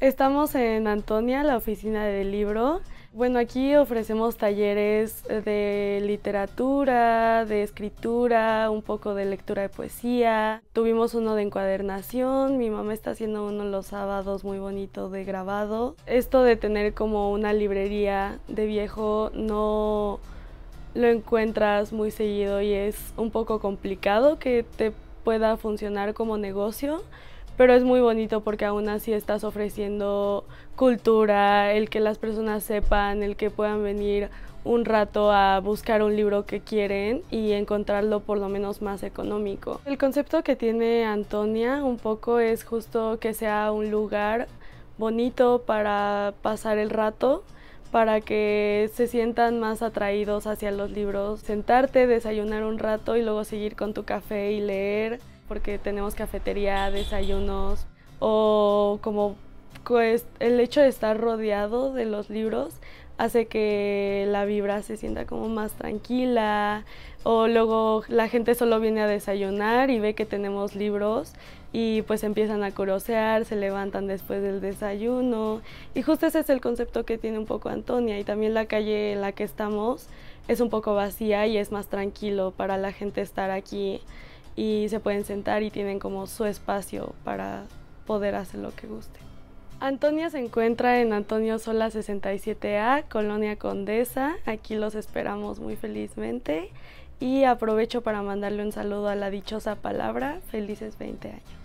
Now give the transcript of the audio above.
Estamos en Antonia, la oficina del libro. Bueno, aquí ofrecemos talleres de literatura, de escritura, un poco de lectura de poesía. Tuvimos uno de encuadernación, mi mamá está haciendo uno los sábados muy bonito de grabado. Esto de tener como una librería de viejo no lo encuentras muy seguido y es un poco complicado que te pueda funcionar como negocio. Pero es muy bonito porque aún así estás ofreciendo cultura, el que las personas sepan, el que puedan venir un rato a buscar un libro que quieren y encontrarlo por lo menos más económico. El concepto que tiene Antonia un poco es justo que sea un lugar bonito para pasar el rato, para que se sientan más atraídos hacia los libros, sentarte, desayunar un rato y luego seguir con tu café y leer, porque tenemos cafetería, desayunos, o como pues, el hecho de estar rodeado de los libros hace que la vibra se sienta como más tranquila, o luego la gente solo viene a desayunar y ve que tenemos libros y pues empiezan a curiosear, se levantan después del desayuno y justo ese es el concepto que tiene un poco Antonia, y también la calle en la que estamos es un poco vacía y es más tranquilo para la gente estar aquí y se pueden sentar y tienen como su espacio para poder hacer lo que guste. Antonia se encuentra en Antonio Sola 67A, Colonia Condesa. Aquí los esperamos muy felizmente y aprovecho para mandarle un saludo a la dichosa palabra. Felices 20 años.